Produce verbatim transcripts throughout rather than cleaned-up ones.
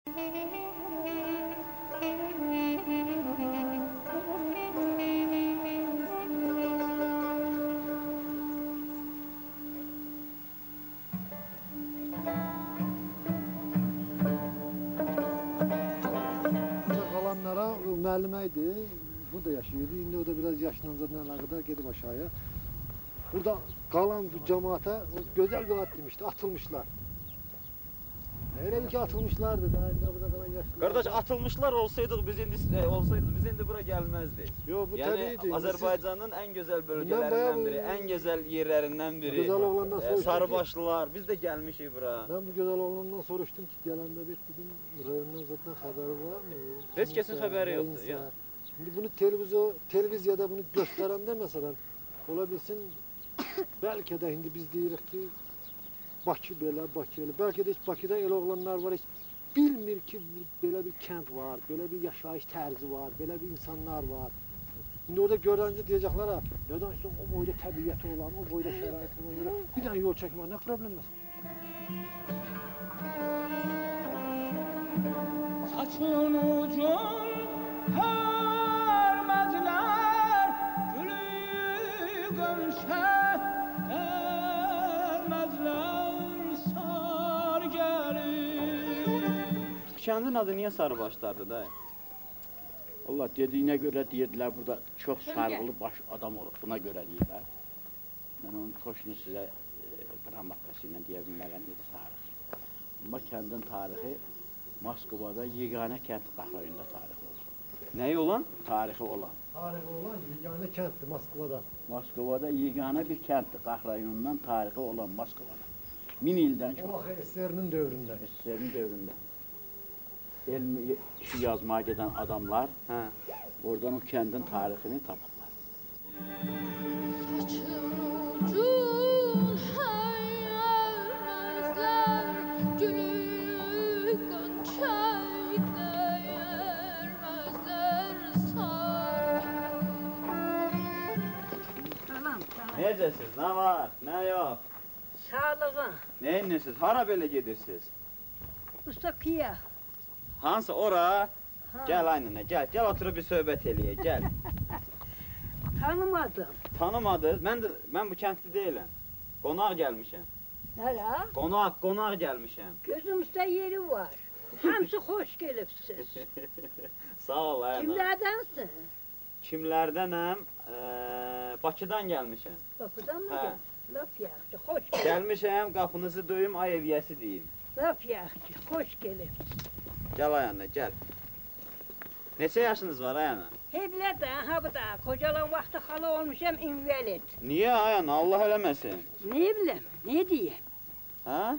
Kalanlara müəlliməydi, bu da yaşayırdı. İndi o da biraz yaşlanacağından əlaqədar gedib aşağıya. Burada qalan bu cemaata gözəl bir ad demişdi, atılmışlar. Elə bil ki atılmışlardı da, burada qalan yaşlılar. Qardaş, atılmışlar olsaydıq biz indi e, olsaydıq biz indi bura gəlməzdik. Yo, bu yəni, təbiidir. Azərbaycanın ən gözəl bölgələrindən biri, ən gözəl yerlərindən biri. Gözəl oğlandan soruşdum. Sarıbaşlılar, biz də gəlmişik bura. Ben bu gözəl oğlandan soruşdum ki, gələndə bir dedim, rayondan zaten xəbəri var mı? Heç kəsin xəbəri yoxdur. Ya. Şimdi bunu televizyon, televiziyada bunu göstərəndə məsələn, ola bilsin, bəlkə də indi biz deyirik ki, Bakı belə, Bakı elə. Bəlkə də heç Bakıda elə oğlanlar var, heç bilmir ki, belə bir kənd var, belə bir yaşayış tərzi var, belə bir insanlar var. Şimdi orada görəncə deyəcəklər, ha, nədən işte o boyda təbiyyəti olan, o boyda şəraiti olan yerə bir dənə yol çəkmək, nə problem var? Saçın ucun hörmezler, gülü gönşe dermezler, sar gelir. Kəndin adı niyə Sarıbaşlardır da? Allah dediyinə görə deyirdilər, burada çox sarğılı baş adam olur, buna görə deyirlər. Mən onun xoşunu sizə dramatikası ilə deyə bilmərəm, dedi tarix. Amma kəndin tarixi Moskovada yeganə kənd Qaxrayında tarixi olur. Nəyi olan? Tarixi olan. Tarixi olan yeganə kənddir Moskovada. Moskovada yeganə bir kənddir Qaxrayından tarixi olan Moskovada. Min ildən çox. O vaxt S S R-nin dövründə. S S R-nin dövründə. Elmi işi yazmaya gedən adamlar hə, oradan o kəndin tarixini tapırlar. Saçın ucun hayalmezler, gülü gönçekte yermezler sar. Necəsiz, nə var, nə yox? Sağlığı. Nə inirsiniz, hara belə gedirsiniz? Ustakiya. Hansı, ora? Gəl aynına, gəl, gəl oturub bir söhbət eləyək, gəl. Tanımadım. Tanımadınız, mən, də, mən bu kəndli deyiləm. Qonaq gəlmişəm. Nərə? Qonaq, qonaq gəlmişəm. Gözümüzdə yeri var. Hamısı xoş gelipsiz. Sağ ol, ayana. Kimlərdənsin? Kimlərdənəm? Ee, Bakıdan gəlmişəm. Bakıdan mı Hə. gəl? Laf yaxşı, xoş gelipsiz. Gəlmişəm, qapınızı döyüm, ay evyəsi deyim. Laf yaxşı, xoş gelipsiz. Gəl ayana, gəl. Neçə yaşınız var ayana? Heblə də, ha bu da, kocalan vaxtı xalı olmuşam, invalid. Niyə ayana, Allah eləməsin? Ne biləm, ne diyeyim? Ha?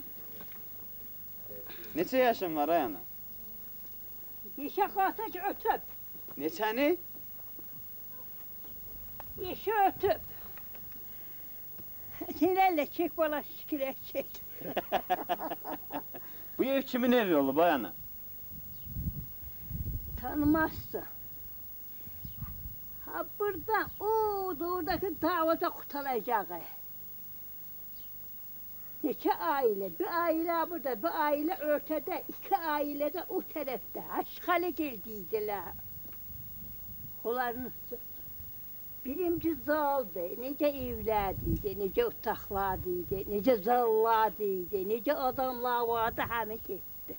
Neçə yaşın var ayana? Yeşə qalsa ki, ötüb. Neçəni? Yeşə ötüb. Seninle çek bana şikilət çek. Bu ev kimin evi olub ayana? Tanımazsın. Ha burada, o oradaki davada qutulacağı. Neçə ailə, bir ailə burada, bir ailə örtədə, iki ailə də o tərəfdə. Aşxalı geldiydilər. Onların birinci zaldı, necə evlərdi, necə otaqlardı, necə zallardı, necə adamlar vardı, həmi getdi.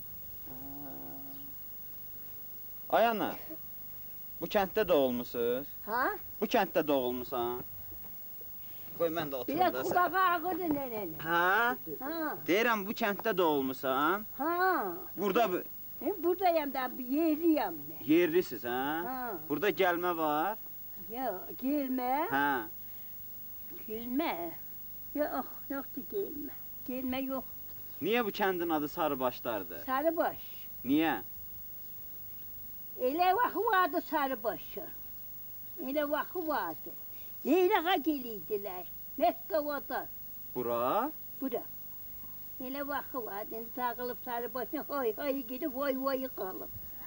Ayana, bu kənddə doğulmusunuz? Ha? Bu kənddə doğulmusan? Qoy mən də oturum Biraz da sən. kulağı ağırdı nənəni. Ha? Ha? Deyirəm, bu kənddə doğulmusan? Ha? Burada bu... Ben buradayım da, yerliyim ben. Yerlisiz, ha? Ha. Burada gəlmə var? Yok, gelme. Ha. Gelme. Yok, yoktu gelme. Gelme yok. Niyə bu kəndin adı Sarıbaşlardır? Sarıbaş. Niyə? Elə vaxtı vardı Sarıbaşı. Elə vaxtı vardı. Yeylağa geliydilər. Meskavada. Bura? Bura. Elə vaxtı vardı. İndi dağılıb Sarıbaşına hay hay gidip vay vay qalıb.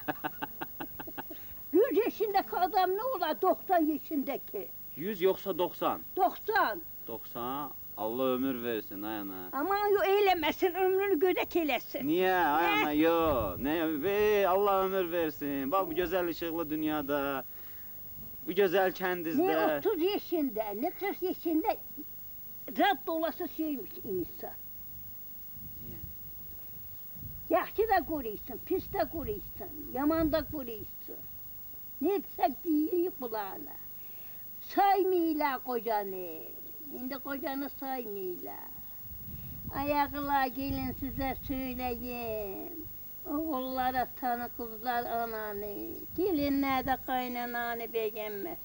yüz yaşındaki adam ne olar doksan yaşındaki? yüz yoxsa doxsan? doksan. doxsan. Allah ömür versin ay ana. Aman yo eylemesin, ömrünü gödek eylesin. Niye ay ana yo? Ne be Allah ömür versin. Bak bu güzel ışıklı dünyada. Bu güzel Ne kendizde. otuz yaşında, ne kırk yaşında Rab dolası şeymiş insan. Yaxşı da koruysun, pis de koruysun, yaman da koruysun. Ne yapsak değil kulağına. Saymıyla kocanı, şimdi kocanı saymıyla. Ayakla gelin size söyleyeyim. Oğullara tanı kızlar ananı, gelinler de kaynananı beğenmez.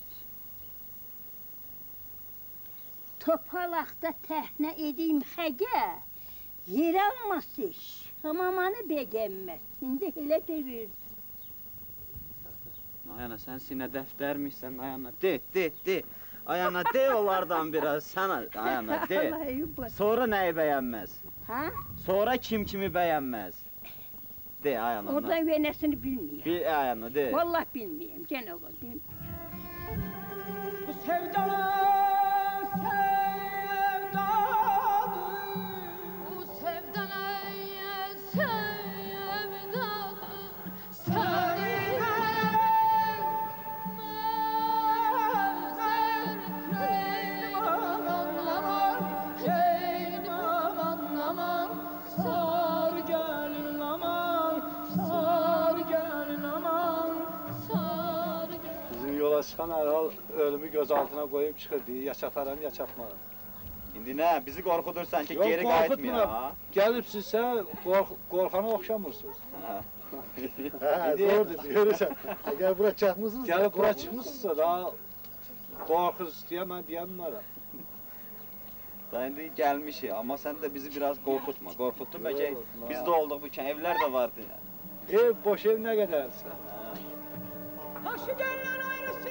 Topalakta tehne edeyim xəgə, yer alması iş, hamamanı beğenmez. Şimdi hele devirdi. Ay ana sen sine deftermişsen ay ana de de de. Ay ana de onlardan biraz sana ay ana de. Vallahi bu. Sonra neyi beğenmez? Ha? Sonra kim kimi beğenmez? De ay ana. Oradan venesini bilmiyorum. Bir ay ana de. Vallahi bilmiyorum, gene olur, bilmiyorum. Bu sevdalar sevdadır. Bu sevdalar sevdadır. Sevdalar Sar gelin aman, sar gelin aman. sar Bizim yola çıkan Erhal ölümü göz altına koyup çıkırdı. Yaşatarım, yaşatmarım. Şimdi ne bizi korkutursan ki Yok, geri korkutma. kayıtmıyor ha. Gelip sizse kork korkana okşamırsınız. Ha. He, doğru dedi, görürsen. Eğer buraya çakmışsınız... Gelip bura çıkmışsa daha korkuz diyemem diyemem. Daha şimdi gelmiş ya ama sen de bizi biraz korkutma. Korkuttun belki Yok, biz ma- de olduk bu kent evler de vardı ya. Ev boş ev ne kadarsa. Ha. Taşı derler ayrısı.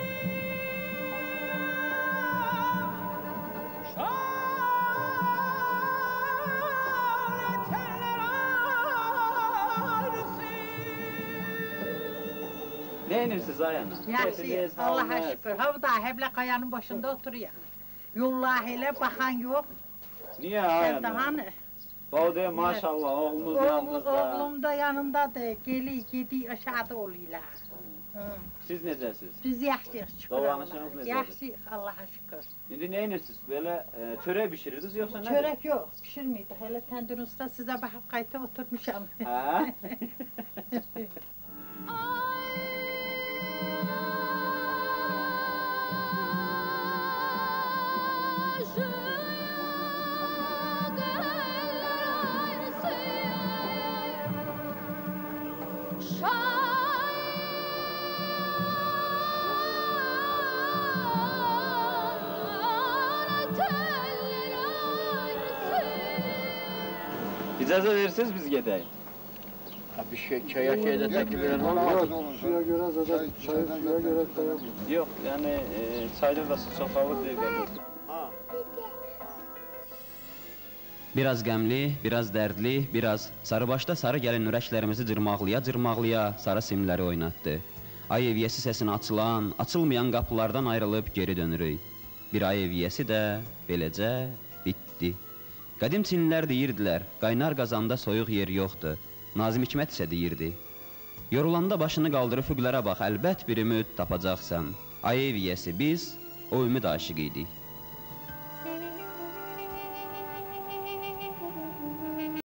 Şan eterler ayrısı. Ne inirsiz ayağına? Yaxşı, Allah'a şükür. Havda Heble Kaya'nın başında oturuyor. Yollah hele bakan yok. Niye Sen de ayağına? hani? Baude maşallah oğlumuz Oğlu, yanımızda. oğlum da yanındadır. Geli gidi aşağıda oluyorlar. Hı. Siz necəsiz? Biz yaxşıyıq şükür Dolanışınız Allah'a. necədir? Yaxşıyıq Allah'a şükür. Şimdi ne inirsiz? Böyle e, çörek pişirirdiniz yoksa ne? Çörek yok, pişirmiydi. Hele tendürüste size bakıp kayıta oturmuşam. Ha? İcazə verirsiniz biz gedək. Ha, bir şey çaya şeyde takip eden olmaz. Yok, suya göre zaten, çayı suya göre koyamıyor. Yok, yani e, çayda da su çox alır deyə qəbul. Biraz qəmli, biraz dərdli, biraz sarıbaşda sarı gəlin ürəklərimizi cırmaqlaya-cırmaqlaya sarı simləri oynatdı. Ay eviyyəsi səsini açılan, açılmayan qapılardan ayrılıb geri dönürük. Bir ay eviyyəsi də beləcə bitdi. Qədim Çinlilər deyirdilər, qaynar qazanda soyuq yer yoxdur. Nazım Hikmət isə deyirdi. Yorulanda başını qaldırıb füqlərə bax, əlbət bir ümid tapacaqsan. Ay eviyyəsi biz o ümid aşığı idik.